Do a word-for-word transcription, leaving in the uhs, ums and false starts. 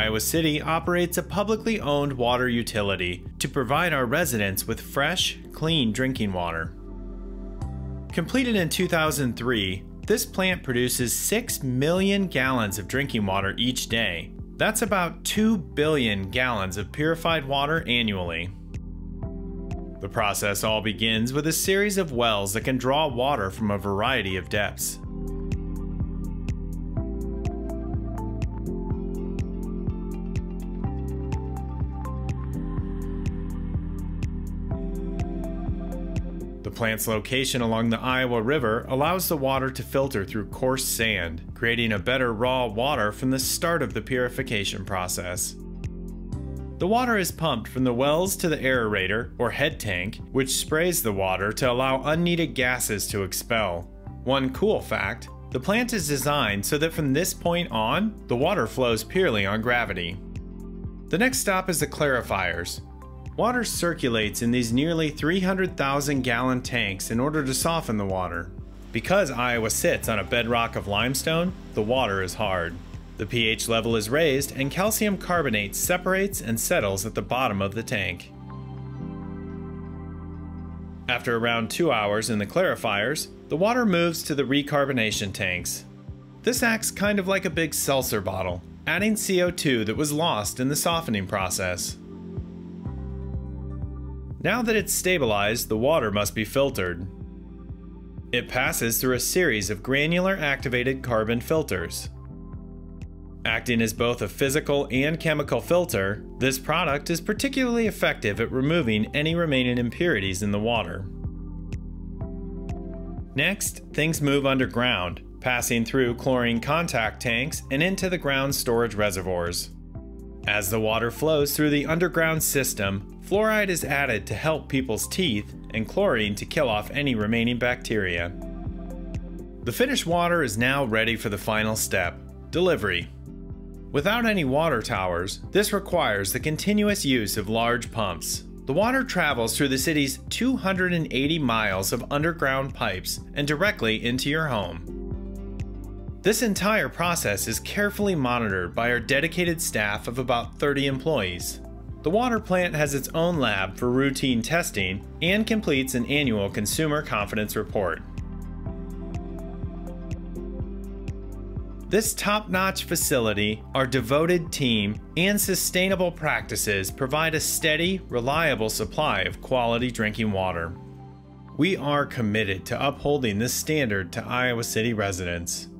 Iowa City operates a publicly owned water utility to provide our residents with fresh, clean drinking water. Completed in two thousand three, this plant produces six million gallons of drinking water each day. That's about two billion gallons of purified water annually. The process all begins with a series of wells that can draw water from a variety of depths. The plant's location along the Iowa River allows the water to filter through coarse sand, creating a better raw water from the start of the purification process. The water is pumped from the wells to the aerator, or head tank, which sprays the water to allow unneeded gases to expel. One cool fact, the plant is designed so that from this point on, the water flows purely on gravity. The next stop is the clarifiers. Water circulates in these nearly three hundred thousand gallon tanks in order to soften the water. Because Iowa sits on a bedrock of limestone, the water is hard. The pH level is raised and calcium carbonate separates and settles at the bottom of the tank. After around two hours in the clarifiers, the water moves to the recarbonation tanks. This acts kind of like a big seltzer bottle, adding C O two that was lost in the softening process. Now that it's stabilized, the water must be filtered. It passes through a series of granular activated carbon filters. Acting as both a physical and chemical filter, this product is particularly effective at removing any remaining impurities in the water. Next, things move underground, passing through chlorine contact tanks and into the ground storage reservoirs. As the water flows through the underground system, fluoride is added to help people's teeth and chlorine to kill off any remaining bacteria. The finished water is now ready for the final step, delivery. Without any water towers, this requires the continuous use of large pumps. The water travels through the city's two hundred eighty miles of underground pipes and directly into your home. This entire process is carefully monitored by our dedicated staff of about thirty employees. The water plant has its own lab for routine testing and completes an annual consumer confidence report. This top-notch facility, our devoted team, and sustainable practices provide a steady, reliable supply of quality drinking water. We are committed to upholding this standard to Iowa City residents.